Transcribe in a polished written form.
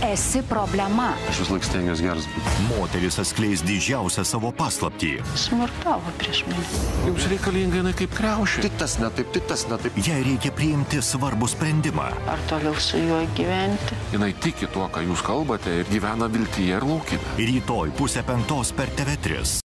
esi problema. Aš vis laik stengiuosi geras būti. Moteris atskleis didžiausią savo paslaptį. Smurtavo prieš mane. Jums reikalinga jinai kaip kriaušė. Tas ne taip. Jai reikia priimti svarbų sprendimą. Ar toliau su juo gyventi? Jinai tiki tuo, ką jūs kalbate ir gyvena viltyje ir laukime. Rytoj 4:30 per TV3.